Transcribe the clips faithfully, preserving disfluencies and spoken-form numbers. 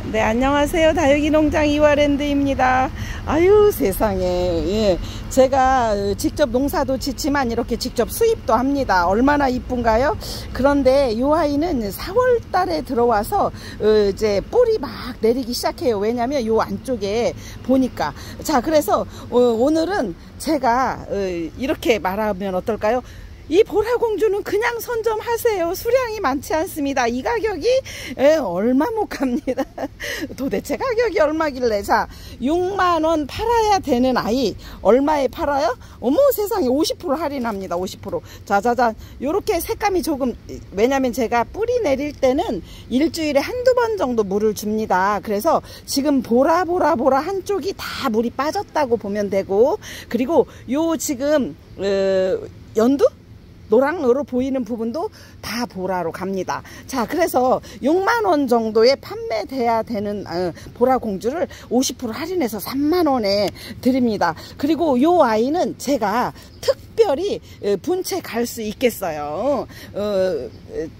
네, 안녕하세요. 다육이 농장 이화랜드입니다. 아유, 세상에. 예, 제가 직접 농사도 짓지만 이렇게 직접 수입도 합니다. 얼마나 이쁜가요? 그런데 이 아이는 사월 달에 들어와서 어, 이제 뿌리 막 내리기 시작해요. 왜냐면 이 안쪽에 보니까. 자, 그래서 어, 오늘은 제가 어, 이렇게 말하면 어떨까요? 이 보라공주는 그냥 선점하세요. 수량이 많지 않습니다. 이 가격이 에, 얼마 못 갑니다. 도대체 가격이 얼마길래. 자, 육만 원 팔아야 되는 아이 얼마에 팔아요? 어머 세상에, 오십 퍼센트 할인합니다. 오십 퍼센트. 자자자, 요렇게 색감이 조금, 왜냐면 제가 뿌리 내릴 때는 일주일에 한두 번 정도 물을 줍니다. 그래서 지금 보라 보라 보라 한쪽이 다 물이 빠졌다고 보면 되고, 그리고 요 지금 어, 연두? 노랑으로 보이는 부분도 다 보라로 갑니다. 자, 그래서 육만 원 정도에 판매돼야 되는 어, 보라공주를 오십 퍼센트 할인해서 삼만 원에 드립니다. 그리고 요 아이는 제가 특별히 어, 분채 갈 수 있겠어요. 어, 어,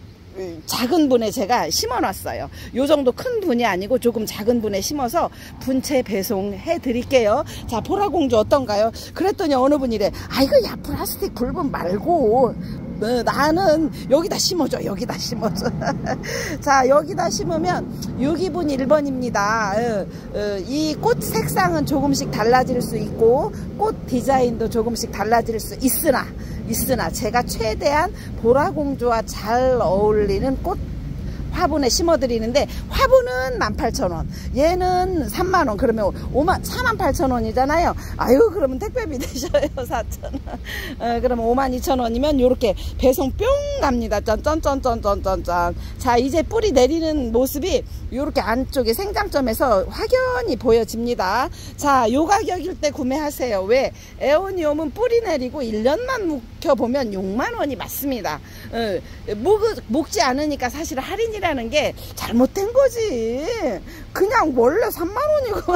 작은 분에 제가 심어 놨어요. 요 정도 큰 분이 아니고 조금 작은 분에 심어서 분채 배송해 드릴게요. 자, 보라공주 어떤가요? 그랬더니 어느 분이래, 아이고 야, 플라스틱 굴분 말고 어, 나는 여기다 심어줘, 여기다 심어줘. 자, 여기다 심으면 유기분 일 번입니다. 어, 어, 이 꽃 색상은 조금씩 달라질 수 있고 꽃 디자인도 조금씩 달라질 수 있으나 있으나 제가 최대한 보라공주와 잘 어울리는 꽃 화분에 심어 드리는데, 화분은 만 팔천 원, 얘는 삼만 원, 그러면 오만, 사만 팔천 원이잖아요. 아유, 그러면 택배비 되셔요. 사천 원. 어, 그러면 오만 이천 원이면 요렇게 배송 뿅 갑니다. 짠짠짠짠짠짠. 자, 이제 뿌리 내리는 모습이 요렇게 안쪽에 생장점에서 확연히 보여집니다. 자, 요 가격일 때 구매하세요. 왜? 에오니움은 뿌리 내리고 일 년만 묵혀보면 육만 원이 맞습니다. 어, 묵, 묵지 않으니까 사실 할인이라 라는 게 잘못된 거지. 그냥 원래 삼만 원이고.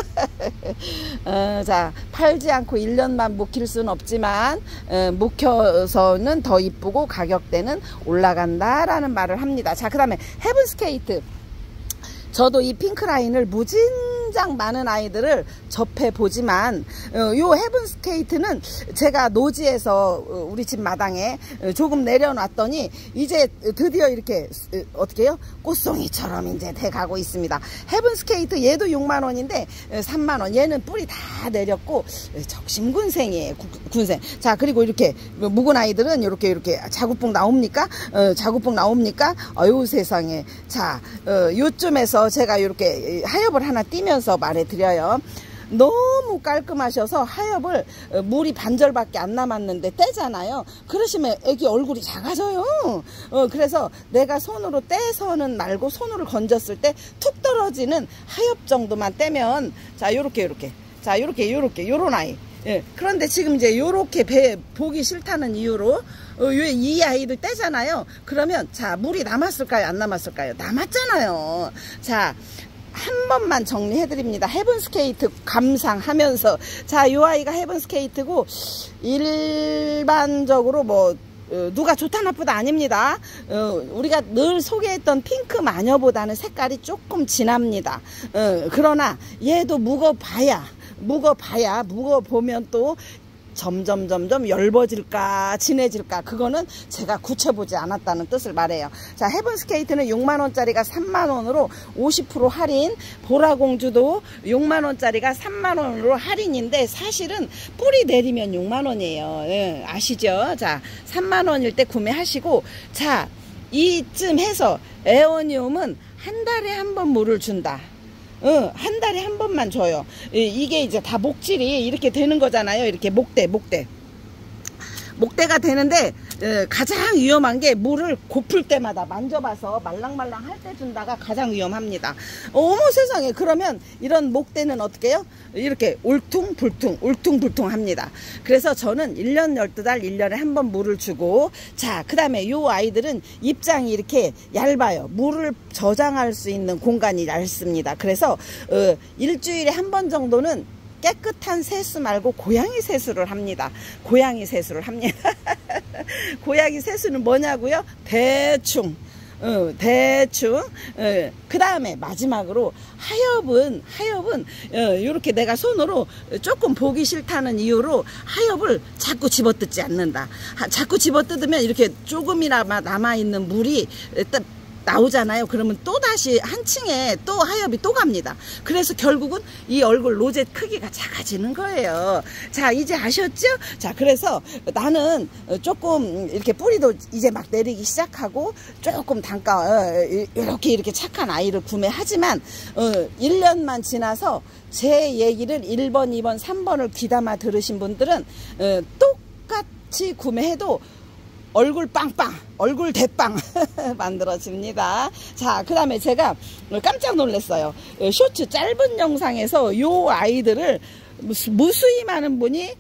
어, 자, 팔지 않고 일 년만 묵힐 수는 없지만 어, 묵혀서는 더 이쁘고 가격대는 올라간다 라는 말을 합니다. 자, 그 다음에 헤븐스케이트. 저도 이 핑크라인을 무진장 많은 아이들을 접해 보지만 어, 요 헤븐스케이트는 제가 노지에서 어, 우리 집 마당에 어, 조금 내려놨더니 이제 드디어 이렇게 어, 어떻게 해요? 꽃송이처럼 이제 돼 가고 있습니다. 헤븐스케이트 얘도 육만 원인데 어, 삼만 원. 얘는 뿌리 다 내렸고 어, 적심군생이에요. 구, 군생. 자, 그리고 이렇게 묵은 아이들은 이렇게 이렇게 자구뽕 나옵니까? 어, 자구뽕 나옵니까? 아유 세상에. 자, 어, 요쯤에서 제가 이렇게 하엽을 하나 띄면서 말해드려요. 너무 깔끔하셔서 하엽을 물이 반절밖에 안 남았는데 떼잖아요. 그러시면 애기 얼굴이 작아져요. 어, 그래서 내가 손으로 떼서는 말고 손으로 건졌을 때 툭 떨어지는 하엽 정도만 떼면, 자, 요렇게 요렇게, 자, 요렇게 요렇게 요런 아이. 예, 그런데 지금 이제 요렇게 배 보기 싫다는 이유로 어, 이 아이를 떼잖아요. 그러면 자, 물이 남았을까요? 안 남았을까요? 남았잖아요. 자, 한 번만 정리해 드립니다. 헤븐스케이트 감상하면서, 자, 이 아이가 헤븐스케이트고 일반적으로 뭐 어, 누가 좋다 나쁘다 아닙니다. 어, 우리가 늘 소개했던 핑크 마녀보다는 색깔이 조금 진합니다. 어, 그러나 얘도 묵어봐야 묵어봐야 묵어보면 또 점점 점점 엷어질까 진해질까, 그거는 제가 굳혀보지 않았다는 뜻을 말해요. 자, 헤븐스케이트는 육만 원짜리가 삼만 원으로 오십 퍼센트 할인, 보라공주도 육만 원짜리가 삼만 원으로 할인인데 사실은 뿌리 내리면 육만 원이에요. 예, 아시죠? 자, 삼만 원일 때 구매하시고, 자, 이쯤 해서 에오니움은 한 달에 한 번 물을 준다. 어, 한 달에 한 번만 줘요. 이게 이제 다 목질이 이렇게 되는 거잖아요. 이렇게 목대, 목대. 목대가 되는데 에, 가장 위험한 게 물을 고플 때마다 만져봐서 말랑말랑 할 때 준다가 가장 위험합니다. 어머 세상에. 그러면 이런 목대는 어떻게 해요? 이렇게 울퉁불퉁 울퉁불퉁 합니다. 그래서 저는 일 년 열두 달 일 년에 한 번 물을 주고, 자, 그 다음에 요 아이들은 입장이 이렇게 얇아요. 물을 저장할 수 있는 공간이 얇습니다. 그래서 어, 일주일에 한 번 정도는 깨끗한 세수 말고 고양이 세수를 합니다. 고양이 세수를 합니다. 고양이 세수는 뭐냐고요? 대충 어, 대충. 어, 그 다음에 마지막으로 하엽은 하엽은 어, 이렇게 내가 손으로 조금 보기 싫다는 이유로 하엽을 자꾸 집어뜯지 않는다. 하, 자꾸 집어뜯으면 이렇게 조금이나마 남아있는 물이 딱 나오잖아요. 그러면 또 다시 한 층에 또 하엽이 또 갑니다. 그래서 결국은 이 얼굴 로zet 크기가 작아지는 거예요. 자, 이제 아셨죠? 자, 그래서 나는 조금 이렇게 뿌리도 이제 막 내리기 시작하고 조금 단가 이렇게 이렇게 착한 아이를 구매하지만 어, 일 년만 지나서 제 얘기를 일 번, 이 번, 삼 번을 귀담아 들으신 분들은 어, 똑같이 구매해도 얼굴 빵빵, 얼굴 대빵 만들어집니다. 자, 그 다음에 제가 깜짝 놀랐어요. 쇼츠 짧은 영상에서 요 아이들을 무수히 많은 분이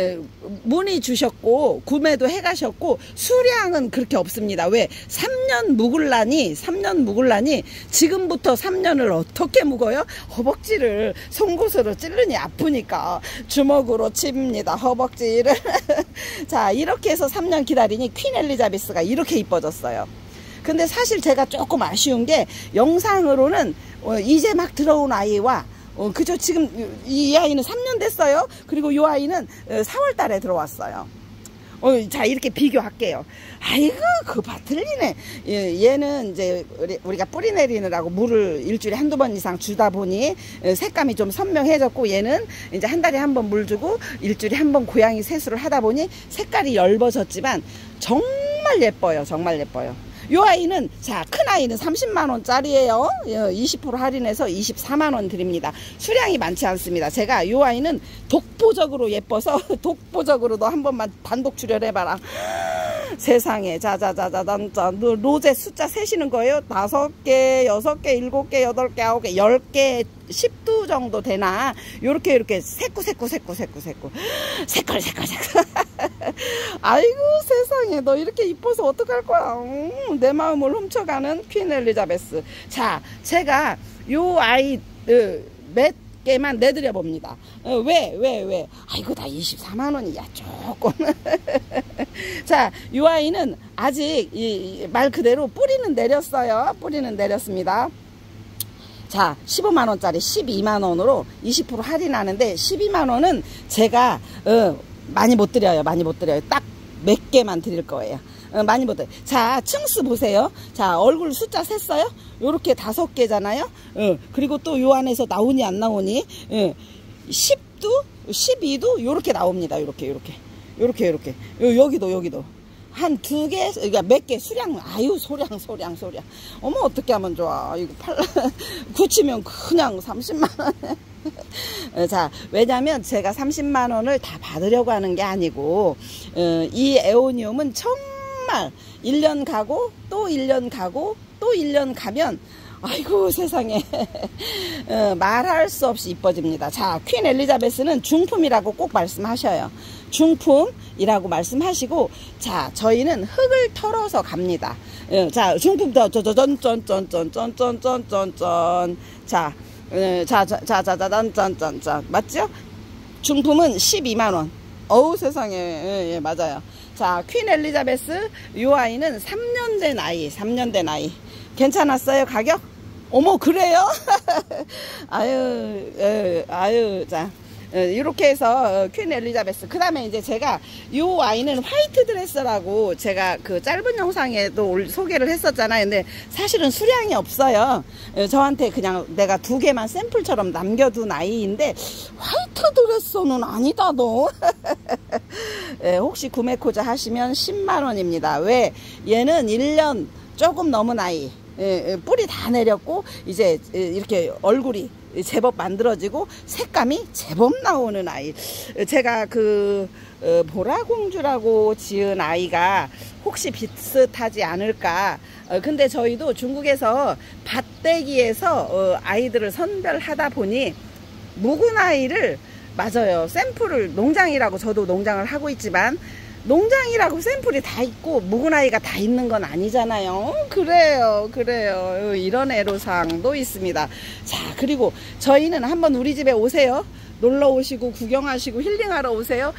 문의 주셨고 구매도 해가셨고 수량은 그렇게 없습니다. 왜? 삼 년 묵을라니 삼 년 묵을라니 지금부터 삼 년을 어떻게 묵어요? 허벅지를 송곳으로 찌르니 아프니까 주먹으로 칩니다. 허벅지를. 자, 이렇게 해서 삼 년 기다리니 퀸 엘리자베스가 이렇게 이뻐졌어요. 근데 사실 제가 조금 아쉬운 게 영상으로는 이제 막 들어온 아이와 어, 그죠? 지금 이 아이는 삼 년 됐어요. 그리고 이 아이는 사월 달에 들어왔어요. 어, 자, 이렇게 비교할게요. 아이고, 그봐 틀리네. 얘는 이제 우리가 뿌리 내리느라고 물을 일주일에 한두 번 이상 주다 보니 색감이 좀 선명해졌고, 얘는 이제 한 달에 한 번 물 주고 일주일에 한 번 고양이 세수를 하다 보니 색깔이 엷어졌지만 정말 예뻐요. 정말 예뻐요. 요 아이는, 자, 큰 아이는 삼십만 원짜리예요. 이십 퍼센트 할인해서 이십사만 원 드립니다. 수량이 많지 않습니다. 제가 요 아이는 독보적으로 예뻐서 독보적으로 너 한 번만 단독 출연해봐라. 세상에. 자자자자자 로제 숫자 세시는 거예요. 다섯 개, 여섯 개, 일곱 개, 여덟 개, 아홉 개, 열 개, 십 두 정도 되나? 요렇게 요렇게 새꾸 새꾸 새꾸 새꾸 새꾸 색깔 색깔 색깔. 아이고 세상에, 너 이렇게 이뻐서 어떡할 거야. 음, 내 마음을 훔쳐가는 퀸 엘리자베스. 자, 제가 요 아이 어, 몇 개만 내드려 봅니다. 어, 왜, 왜, 왜? 아이고, 다 이십사만 원이야, 조금. 자, 이 아이는 아직 이, 말 그대로 뿌리는 내렸어요. 뿌리는 내렸습니다. 자, 십오만 원짜리 십이만 원으로 이십 퍼센트 할인하는데 십이만 원은 제가 어, 많이 못 드려요. 많이 못 드려요. 딱 몇 개만 드릴 거예요. 어, 많이 못 드려요. 자, 층수 보세요. 자, 얼굴 숫자 셌어요? 요렇게 다섯 개잖아요. 어, 그리고 또 요 안에서 나오니 안 나오니 어, 십도 십이도 요렇게 나옵니다. 요렇게 요렇게 요렇게 요렇게 요, 여기도 여기도 한 두 개, 그러니까 몇 개 수량, 아유, 소량, 소량, 소량. 어머, 어떻게 하면 좋아. 이거 팔, 굳히면 그냥 삼십만 원. 자, 왜냐면 제가 삼십만 원을 다 받으려고 하는 게 아니고, 어, 이 에오니움은 정말 일 년 가고, 또 일 년 가고, 또 일 년 가면, 아이고 세상에 어, 말할 수 없이 이뻐집니다. 자, 퀸 엘리자베스는 중품이라고 꼭 말씀하셔요. 중품이라고 말씀하시고, 자, 저희는 흙을 털어서 갑니다. 어, 자, 중품 더 쩐쩐쩐쩐쩐쩐쩐쩐쩐쩐 자, 어, 자, 자, 자, 자, 자, 짠짠짠짠 맞죠? 중품은 십이만 원. 어우 세상에. 예, 예, 맞아요. 자, 퀸 엘리자베스 요 아이는 삼 년 된 아이, 삼 년 된 아이. 괜찮았어요, 가격? 어머, 그래요? 아유, 에, 아유, 자, 이렇게 해서 퀸 엘리자베스. 그 다음에 이제 제가 요 아이는 화이트 드레스라고 제가 그 짧은 영상에도 소개를 했었잖아요. 근데 사실은 수량이 없어요. 저한테 그냥 내가 두 개만 샘플처럼 남겨둔 아이인데 화이트 드레스는 아니다 너. 혹시 구매코자 하시면 십만 원입니다. 왜? 얘는 일 년 조금 넘은 아이. 예, 뿌리 다 내렸고 이제 이렇게 얼굴이 제법 만들어지고 색감이 제법 나오는 아이. 제가 그 어, 보라공주라고 지은 아이가 혹시 비슷하지 않을까. 어, 근데 저희도 중국에서 밭대기에서 어, 아이들을 선별하다 보니 묵은 아이를, 맞아요, 샘플을, 농장이라고 저도 농장을 하고 있지만 농장이라고 샘플이 다 있고 묵은 아이가 다 있는 건 아니잖아요. 그래요, 그래요. 이런 애로사항도 있습니다. 자, 그리고 저희는 한번 우리 집에 오세요. 놀러 오시고 구경하시고 힐링하러 오세요.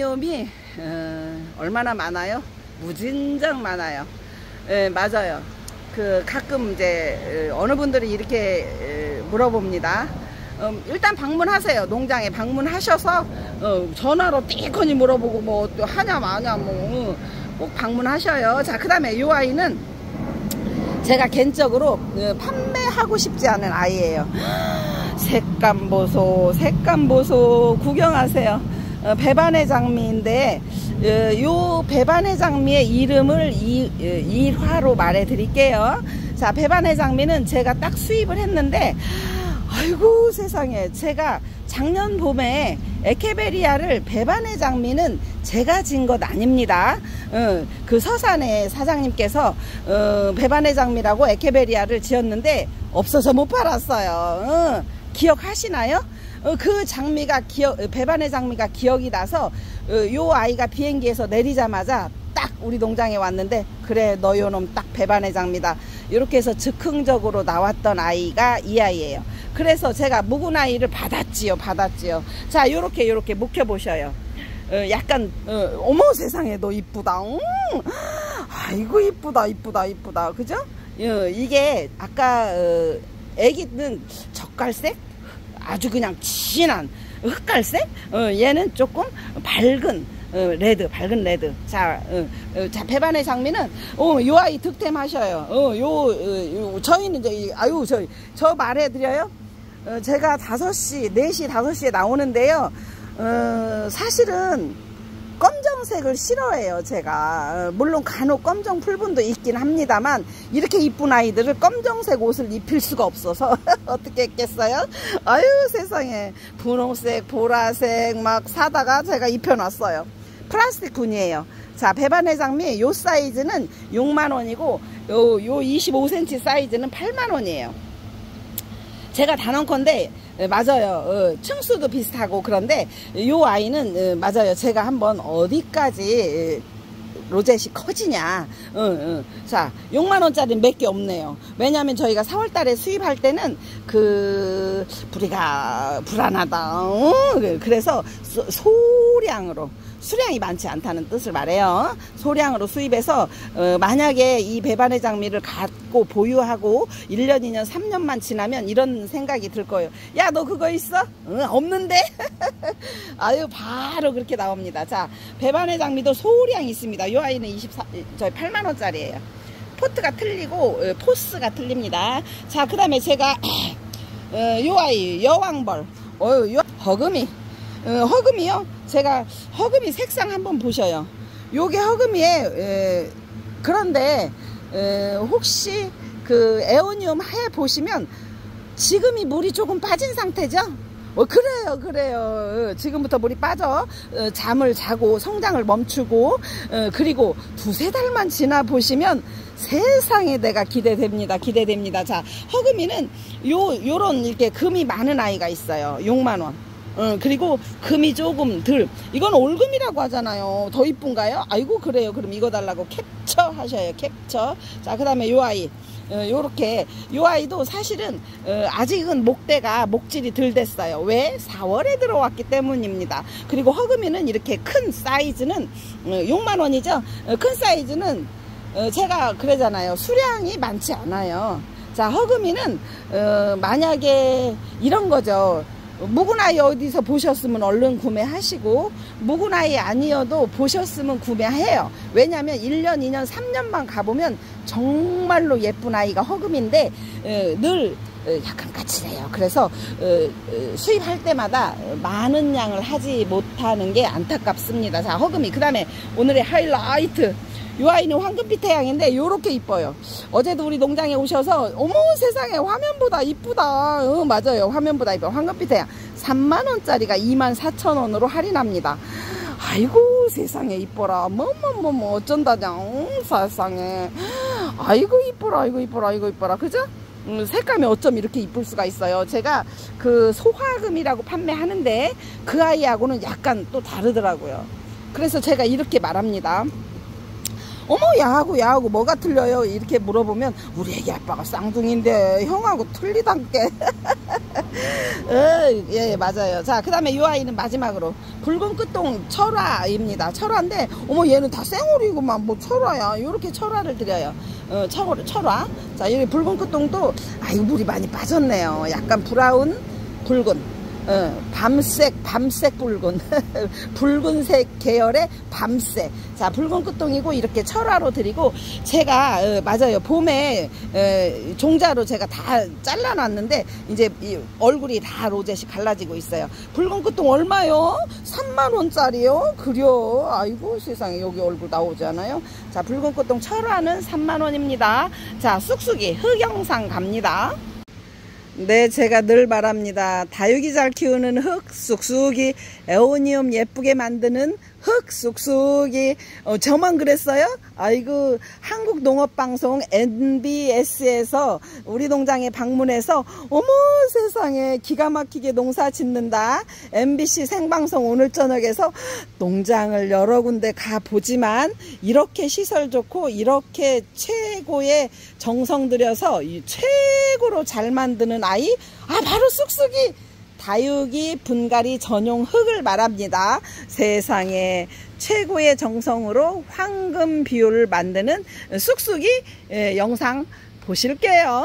에오니움이 어, 얼마나 많아요? 무진장 많아요. 예, 맞아요. 그 가끔 이제 어느 분들이 이렇게 물어봅니다. 음, 일단 방문하세요. 농장에 방문하셔서 어, 전화로 띠거니 물어보고 뭐 또 하냐 마냐 뭐 꼭 방문하셔요. 자, 그 다음에 이 아이는 제가 개인적으로 어, 판매하고 싶지 않은 아이예요. 색감 보소, 색감 보소. 구경하세요. 어, 배반의 장미인데 어, 요 배반의 장미의 이름을 이, 어, 일화로 말해 드릴게요. 자, 배반의 장미는 제가 딱 수입을 했는데 아이고 세상에, 제가 작년 봄에 에케베리아를 배반의 장미는 제가 진 것 아닙니다. 어, 그 서산의 사장님께서 어, 배반의 장미라고 에케베리아를 지었는데 없어서 못 팔았어요. 어, 기억하시나요? 어, 그 장미가 기억, 배반의 장미가 기억이 나서 어, 요 아이가 비행기에서 내리자마자 딱 우리 농장에 왔는데, 그래 너 요놈 딱 배반의 장미다, 이렇게 해서 즉흥적으로 나왔던 아이가 이 아이예요. 그래서 제가 묵은 아이를 받았지요 받았지요. 자, 요렇게 요렇게 묵혀 보셔요. 어, 약간 어, 어머 세상에 너 이쁘다. 음, 아이고 이쁘다 이쁘다 이쁘다, 그죠? 어, 이게 아까 어, 애기는 젓갈색, 아주 그냥 진한 흑갈색, 어, 얘는 조금 밝은 어, 레드, 밝은 레드. 자, 어, 어, 자, 배반의 장미는, 어, 요 아이 득템하셔요. 어, 요, 어, 요, 저희는 이제, 아유, 저, 저 말해드려요? 어, 제가 다섯 시, 네 시, 다섯 시에 나오는데요. 어, 사실은, 검정색을 싫어해요, 제가. 어, 물론 간혹 검정 풀분도 있긴 합니다만, 이렇게 이쁜 아이들을 검정색 옷을 입힐 수가 없어서, 어떻게 했겠어요? 아유, 세상에. 분홍색, 보라색 막 사다가 제가 입혀놨어요. 플라스틱 군이에요. 자, 배반의 장미 요 사이즈는 육만 원이고 요, 요 이십오 센티미터 사이즈는 팔만 원이에요. 제가 단언컨대 맞아요. 어, 층수도 비슷하고 그런데 요 아이는 어, 맞아요. 제가 한번 어디까지 로zet이 커지냐. 어, 어. 자, 육만 원짜리 몇 개 없네요. 왜냐하면 저희가 사월 달에 수입할 때는 그 뿌리가 불안하다. 어? 그래서 소, 소량으로, 수량이 많지 않다는 뜻을 말해요. 소량으로 수입해서 어, 만약에 이 배반의 장미를 갖고 보유하고 일 년, 이 년, 삼 년만 지나면 이런 생각이 들 거예요. 야, 너 그거 있어? 응, 없는데? 아유, 바로 그렇게 나옵니다. 자, 배반의 장미도 소량 있습니다. 이 아이는 이십사, 저희 팔만 원짜리예요. 포트가 틀리고 어, 포스가 틀립니다. 자, 그 다음에 제가 어, 이 아이 여왕벌, 어, 요, 허금이 어, 허금이요. 제가 허금이 색상 한번 보셔요. 요게 허금이에 에, 그런데 에, 혹시 그 에오니움 해 보시면 지금이 물이 조금 빠진 상태죠? 어, 그래요 그래요. 지금부터 물이 빠져 어, 잠을 자고 성장을 멈추고 어, 그리고 두세 달만 지나 보시면 세상에 내가 기대됩니다 기대됩니다. 자, 허금이는 요, 요런 이렇게 금이 많은 아이가 있어요. 육만 원. 어, 그리고 금이 조금 덜, 이건 올금이라고 하잖아요. 더 이쁜가요? 아이고 그래요. 그럼 이거 달라고 캡처 하셔요. 캡처. 자, 그 다음에 요 아이 어, 요렇게 요 아이도 사실은 어, 아직은 목대가 목질이 덜 됐어요. 왜? 사월에 들어왔기 때문입니다. 그리고 허금이는 이렇게 큰 사이즈는 어, 육만 원이죠. 어, 큰 사이즈는 어, 제가 그러잖아요. 수량이 많지 않아요. 자, 허금이는 어, 만약에 이런 거죠. 묵은 아이 어디서 보셨으면 얼른 구매하시고, 묵은 아이 아니어도 보셨으면 구매해요. 왜냐하면 일 년, 이 년, 삼 년만 가보면 정말로 예쁜 아이가 허금인데 어, 늘 어, 약간 까칠해요. 그래서 어, 어, 수입할 때마다 많은 양을 하지 못하는 게 안타깝습니다. 자, 허금이. 그 다음에 오늘의 하이라이트, 이 아이는 황금빛 태양인데 요렇게 이뻐요. 어제도 우리 농장에 오셔서 어머 세상에 화면보다 이쁘다. 어, 맞아요. 화면보다 이뻐. 황금빛 태양 삼만 원짜리가 이만 사천 원으로 할인합니다. 아이고 세상에 이뻐라. 뭐뭐뭐뭐 어쩐다냐. 음, 세상에. 아이고 이뻐라. 아이고 이뻐라. 아이고 이뻐라. 그죠? 음, 색감이 어쩜 이렇게 이쁠 수가 있어요. 제가 그 소화금이라고 판매하는데 그 아이하고는 약간 또 다르더라고요. 그래서 제가 이렇게 말합니다. 어머 야하고 야하고 뭐가 틀려요? 이렇게 물어보면 우리 애기 아빠가 쌍둥이인데 형하고 틀리단께. 어, 예 맞아요. 자 그 다음에 이 아이는 마지막으로 붉은 끝동 철화입니다. 철화인데 어머 얘는 다 쌩얼이구만. 뭐 철화야. 요렇게 철화를 드려요. 어, 철, 철화. 자 여기 붉은 끝동도 아이고 물이 많이 빠졌네요. 약간 브라운 붉은 어, 밤색 밤색 붉은 붉은색 계열의 밤색. 자 붉은 끝동이고 이렇게 철화로 드리고 제가 어, 맞아요 봄에 어, 종자로 제가 다 잘라 놨는데 이제 이 얼굴이 다 로zet이 갈라지고 있어요. 붉은 끝동 얼마요? 삼만 원짜리요? 그려. 아이고 세상에 여기 얼굴 나오잖아요. 자 붉은 끝동 철화는 삼만 원입니다. 자 쑥쑥이 흑영상 갑니다. 네 제가 늘 말합니다. 다육이 잘 키우는 흙 쑥쑥이, 에오니움 예쁘게 만드는 흙 쑥쑥이. 어, 저만 그랬어요? 아이고 한국농업방송 엠비에스에서 우리 농장에 방문해서 어머 세상에 기가 막히게 농사 짓는다. 엠비씨 생방송 오늘 저녁에서 농장을 여러 군데 가보지만 이렇게 시설 좋고 이렇게 최고의 정성 들여서 최고로 잘 만드는 아이, 아 바로 쑥쑥이 다육이 분갈이 전용 흙을 말합니다. 세상에 최고의 정성으로 황금 비율을 만드는 쑥쑥이 예, 영상 보실게요.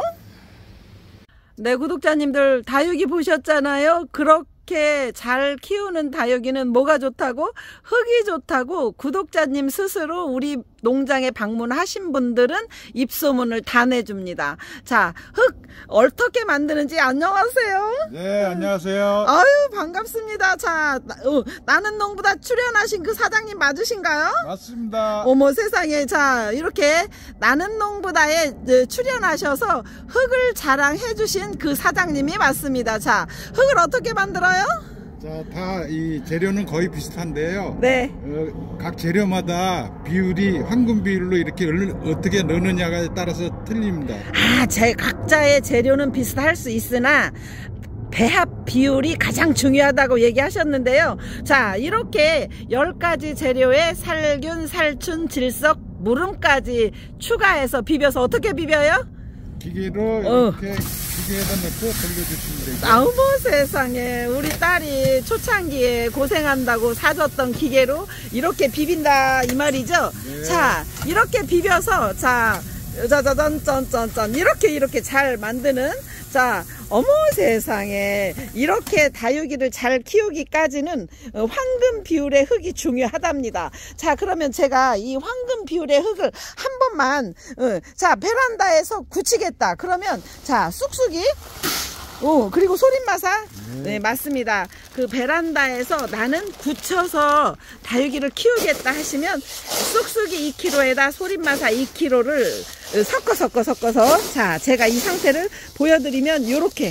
네 구독자님들 다육이 보셨잖아요. 그렇게 잘 키우는 다육이는 뭐가 좋다고? 흙이 좋다고 구독자님 스스로 우리 농장에 방문하신 분들은 입소문을 다 내줍니다. 자, 흙 어떻게 만드는지 안녕하세요. 네, 안녕하세요. 아유, 반갑습니다. 자, 어, 나는 농부다 출연하신 그 사장님 맞으신가요? 맞습니다. 어머 세상에. 자, 이렇게 나는 농부다에 출연하셔서 흙을 자랑해 주신 그 사장님이 맞습니다. 자, 흙을 어떻게 만들어요? 자, 다 이 재료는 거의 비슷한데요. 네. 어, 각 재료마다 비율이 황금 비율로 이렇게 어떻게 넣느냐에 따라서 틀립니다. 아, 제 각자의 재료는 비슷할 수 있으나 배합 비율이 가장 중요하다고 얘기하셨는데요. 자, 이렇게 열 가지 재료에 살균, 살춘, 질석, 무름까지 추가해서 비벼서 어떻게 비벼요? 기계로 어. 이렇게 기계에다 넣고 돌려주시면 되고. 아우 뭐 세상에 우리 딸이 초창기에 고생한다고 사줬던 기계로 이렇게 비빈다 이 말이죠. 네. 자 이렇게 비벼서 자 짜자잔 짠짠짠 이렇게 이렇게 잘 만드는. 자 어머 세상에 이렇게 다육이를 잘 키우기까지는 황금 비율의 흙이 중요하답니다. 자 그러면 제가 이 황금 비율의 흙을 한 번만 어, 자 베란다에서 굳히겠다 그러면 자 쑥쑥이 오 그리고 소림마사 네. 네 맞습니다. 그 베란다에서 나는 굳혀서 다육이를 키우겠다 하시면 쑥쑥이 이 킬로그램에다 소림마사 이 킬로그램를 섞어 섞어 섞어서 자 제가 이 상태를 보여드리면 요렇게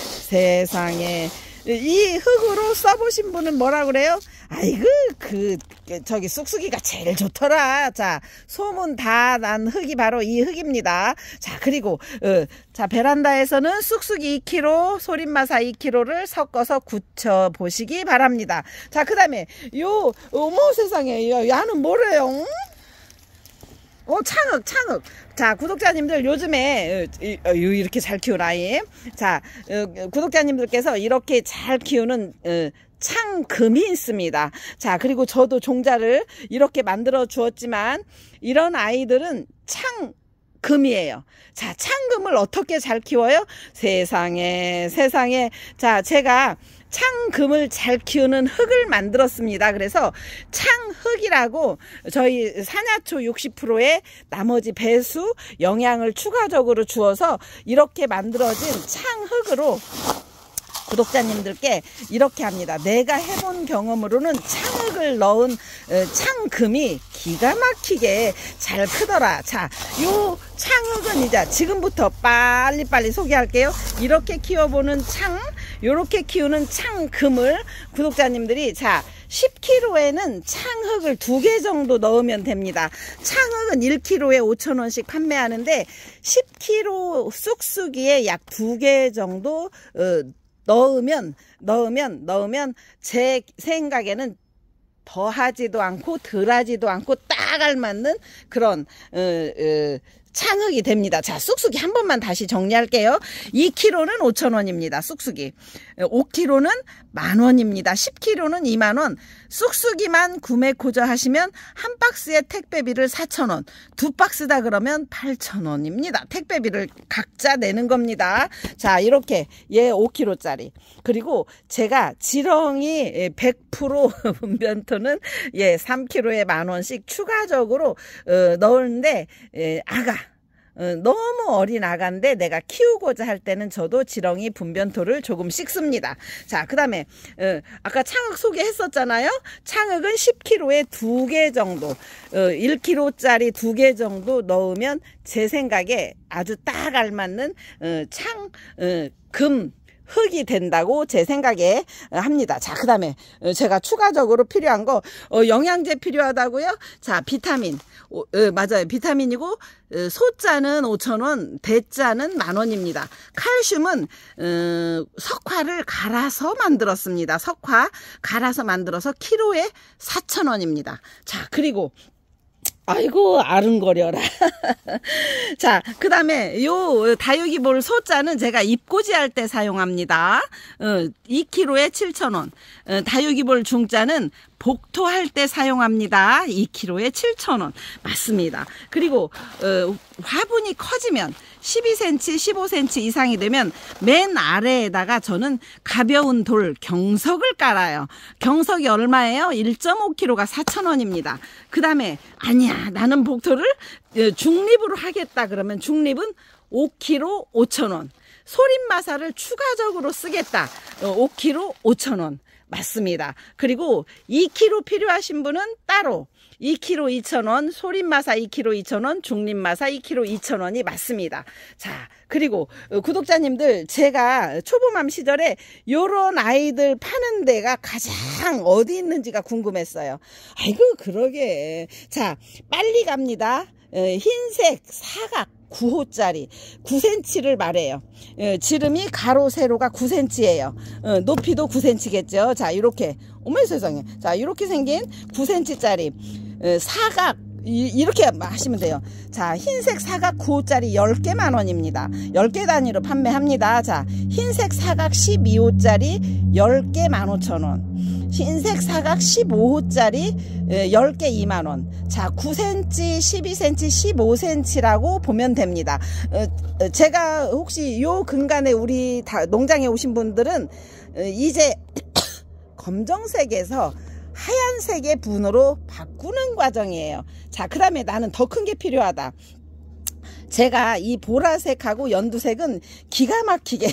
세상에 이 흙으로 써보신 분은 뭐라 그래요? 아이고 그 저기 쑥쑥이가 제일 좋더라. 자 소문 다 난 흙이 바로 이 흙입니다. 자 그리고 어, 자 베란다에서는 쑥쑥이 이 킬로그램 소림마사 이 킬로그램를 섞어서 굳혀 보시기 바랍니다. 자 그 다음에 요 어머 세상에 야는 뭐래요? 어 창흑 창흑. 자 구독자님들 요즘에 이렇게 잘 키운 아이 자 구독자님들께서 이렇게 잘 키우는 창금이 있습니다. 자 그리고 저도 종자를 이렇게 만들어 주었지만 이런 아이들은 창금이에요. 자 창금을 어떻게 잘 키워요? 세상에 세상에. 자 제가 창금을 잘 키우는 흙을 만들었습니다. 그래서 창흙이라고 저희 산야초 육십 퍼센트의 나머지 배수 영양을 추가적으로 주어서 이렇게 만들어진 창흙으로 구독자님들께 이렇게 합니다. 내가 해본 경험으로는 창흙을 넣은 창금이 기가 막히게 잘 크더라. 자, 요 창흙은 이제 지금부터 빨리빨리 소개할게요. 이렇게 키워보는 창, 요렇게 키우는 창금을 구독자님들이 자 십 킬로그램에는 창흙을 두 개 정도 넣으면 됩니다. 창흙은 일 킬로그램에 오천 원씩 판매하는데 십 킬로그램 쑥쑥이에 약 두 개 정도 어, 넣으면 넣으면 넣으면 제 생각에는 더하지도 않고 덜하지도 않고 딱 알맞는 그런 어, 어, 창흑이 됩니다. 자, 쑥쑥이 한 번만 다시 정리할게요. 이 킬로그램는 오천 원입니다. 쑥쑥이. 오 킬로그램는 만 원입니다. 십 킬로그램는 이만 원. 쑥쑥이만 구매 코저 하시면 한 박스에 택배비를 사천 원. 두 박스다 그러면 팔천 원입니다. 택배비를 각자 내는 겁니다. 자, 이렇게 얘 오 킬로그램짜리. 그리고 제가 지렁이 백 퍼센트 분변토는 예, 삼 킬로그램에 만 원씩 추가적으로 어, 넣었는데 예, 아가 어, 너무 어린 아가인데 내가 키우고자 할 때는 저도 지렁이 분변토를 조금씩 씁니다. 자, 그 다음에 어, 아까 창흑 소개했었잖아요. 창흑은 십 킬로그램에 두 개 정도 어, 일 킬로그램짜리 두 개 정도 넣으면 제 생각에 아주 딱 알맞는 어, 창, 어, 금 흙이 된다고 제 생각에 합니다. 자, 그 다음에 제가 추가적으로 필요한 거 어, 영양제 필요하다고요? 자, 비타민 어, 어, 맞아요. 비타민이고 어, 소자는 오천 원, 대자는 만 원입니다. 칼슘은 어, 석화를 갈아서 만들었습니다. 석화 갈아서 만들어서 키로에 사천 원입니다. 자, 그리고 아이고 아른거려라. 자, 그 다음에 요 다육이볼 소자는 제가 잎꽂이 할 때 사용합니다. 어, 이 킬로그램에 칠천 원. 어, 다육이볼 중자는 복토할 때 사용합니다. 이 킬로그램에 칠천 원. 맞습니다. 그리고 어, 화분이 커지면 십이 센티미터, 십오 센티미터 이상이 되면 맨 아래에다가 저는 가벼운 돌 경석을 깔아요. 경석이 얼마예요? 일 점 오 킬로그램가 사천 원입니다. 그 다음에 아니야 나는 복토를 중립으로 하겠다 그러면 중립은 오 킬로그램 오천 원. 소림마사를 추가적으로 쓰겠다. 오 킬로그램 오천 원. 맞습니다. 그리고 이 킬로그램 필요하신 분은 따로 이 킬로그램 이천 원, 소림마사 이 킬로그램 이천 원, 중립마사 이 킬로그램 이천 원이 맞습니다. 자, 그리고 구독자님들 제가 초보맘 시절에 요런 아이들 파는 데가 가장 어디 있는지가 궁금했어요. 아이고 그러게. 자, 빨리 갑니다. 흰색 사각 구 호짜리 구 센티미터를 말해요. 어, 지름이 가로 세로가 구 센티미터예요. 어, 높이도 구 센티미터겠죠. 자, 이렇게 어머 세상에. 자, 이렇게 생긴 구 센티미터짜리 어, 사각 이, 이렇게 하시면 돼요. 자, 흰색 사각 구 호짜리 열 개 만 원입니다. 열 개 단위로 판매합니다. 자, 흰색 사각 십이 호짜리 열 개 만 오천 원. 흰색 사각 십오 호짜리 열 개 이만 원. 자, 구 센티미터, 십이 센티미터, 십오 센티미터라고 보면 됩니다. 제가 혹시 요 근간에 우리 다 농장에 오신 분들은 이제 검정색에서 하얀색의 분으로 바꾸는 과정이에요. 자, 그 다음에 나는 더 큰 게 필요하다. 제가 이 보라색하고 연두색은 기가 막히게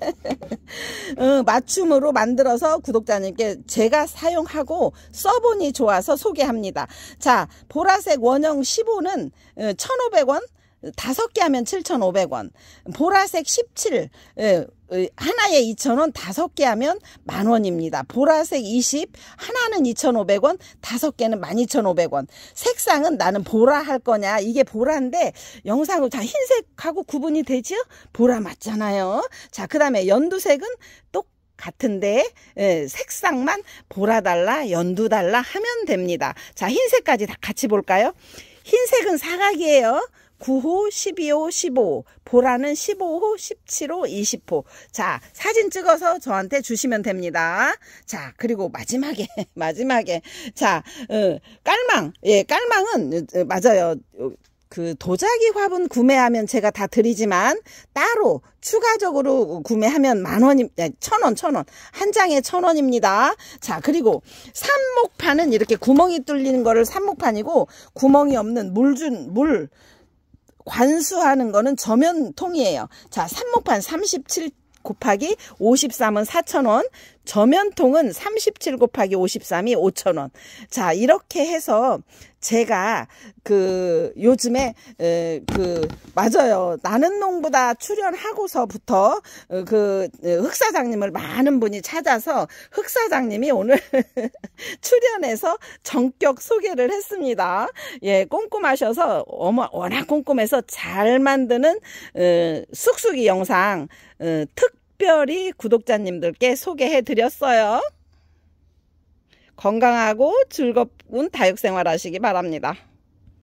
어, 맞춤으로 만들어서 구독자님께 제가 사용하고 써보니 좋아서 소개합니다. 자, 보라색 원형 십오는 천오백 원, 다섯 개 하면 칠천오백 원. 보라색 십칠 하나에 이천 원, 다섯 개 하면 만 원입니다. 보라색 이십 하나는 이천오백 원, 다섯 개는 만 이천오백 원. 색상은 나는 보라 할 거냐, 이게 보라인데 영상으로 다 흰색하고 구분이 되죠? 보라 맞잖아요. 자, 그 다음에 연두색은 똑 같은데 예, 색상만 보라 달라 연두 달라 하면 됩니다. 자, 흰색까지 다 같이 볼까요? 흰색은 사각이에요. 구 호, 십이 호, 십오 호, 보라는 십오 호, 십칠 호, 이십 호. 자, 사진 찍어서 저한테 주시면 됩니다. 자, 그리고 마지막에, 마지막에. 자, 어, 깔망. 예, 깔망은, 어, 맞아요. 그 도자기 화분 구매하면 제가 다 드리지만 따로 추가적으로 구매하면 만 원이 천 원, 천 원. 한 장에 천 원입니다. 자, 그리고 삽목판은 이렇게 구멍이 뚫리는 거를 삽목판이고 구멍이 없는 물준 물 관수하는 거는 저면통이에요. 자, 삽목판 삼십칠 곱하기 오십삼은 사천 원, 저면통은 삼십칠 곱하기 오십삼이 오천 원. 자, 이렇게 해서 제가 그 요즘에 에, 그 맞아요. 나는 농부다 출연하고서부터 그 흑사장님을 많은 분이 찾아서 흑사장님이 오늘 출연해서 전격 소개를 했습니다. 예, 꼼꼼하셔서 어머 워낙 꼼꼼해서 잘 만드는 에, 쑥쑥이 영상 에, 특 특별히 구독자님들께 소개해 드렸어요. 건강하고 즐거운 다육생활 하시기 바랍니다.